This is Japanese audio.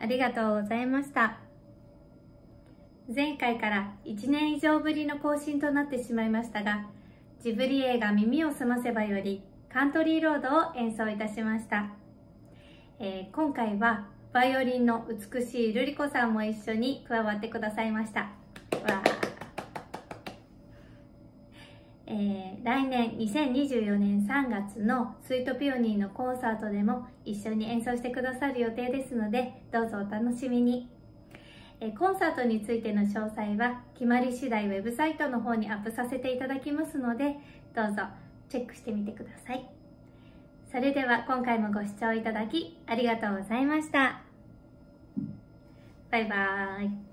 ありがとうございました。前回から1年以上ぶりの更新となってしまいましたが、ジブリ映画耳をすませばよりカントリーロードを演奏いたしました。今回はバイオリンの美しいルリ子さんも一緒に加わってくださいました。来年2024年3月のスイートピオニーのコンサートでも一緒に演奏してくださる予定ですので、どうぞお楽しみに。コンサートについての詳細は決まり次第ウェブサイトの方にアップさせていただきますので、どうぞチェックしてみてください。それでは今回もご視聴いただきありがとうございました。バイバーイ。